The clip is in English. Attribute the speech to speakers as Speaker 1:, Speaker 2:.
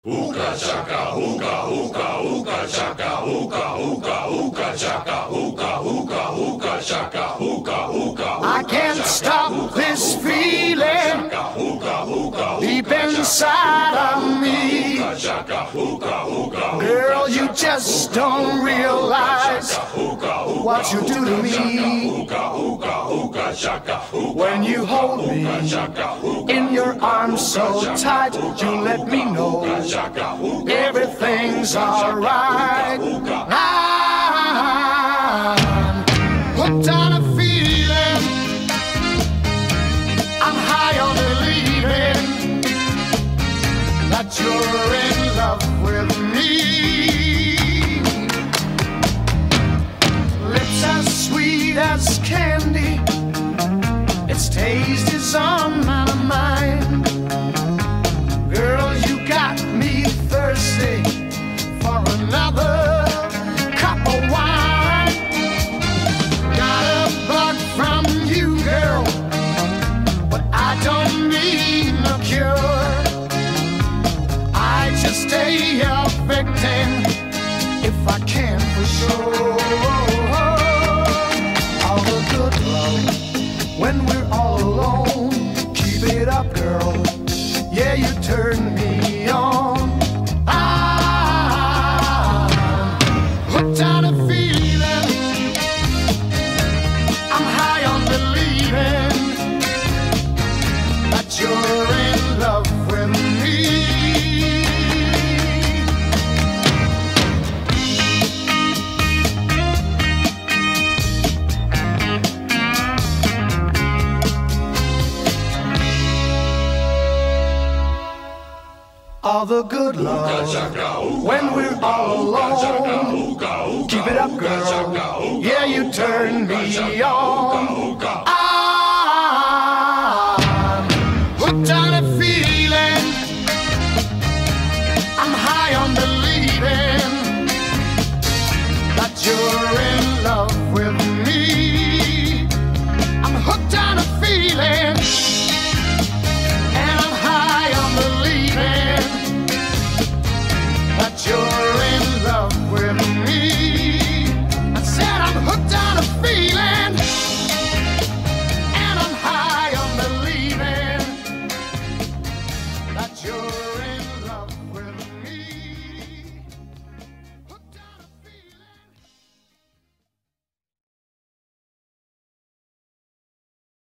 Speaker 1: Ooka chaka, ooka, ooka, ooka chaka, ooka, ooka, ooka chaka, ooka, ooka, ooka chaka, ooka, ooka.
Speaker 2: I can't stop this feeling deep inside of me. Girl, you just don't realize what you do to me. When you hold me in your arms so tight, you let me know everything's alright. I'm hooked on a feeling, I'm high on believing that you're in love with me. Lips as sweet as candy, its taste is on my mind. Girl, you got me thirsty for another cup of wine. Got a bug from you, girl, but I don't need no cure. I just stay a victim if I can for sure. All the good love when we're all alone. Keep it up, girl. Yeah, you turn me on. I'm hooked on a feeling, I'm high on believing that you're in love with me. All the good love when we're all alone. Keep it up, girl. Yeah, you turn me on. I'm hooked on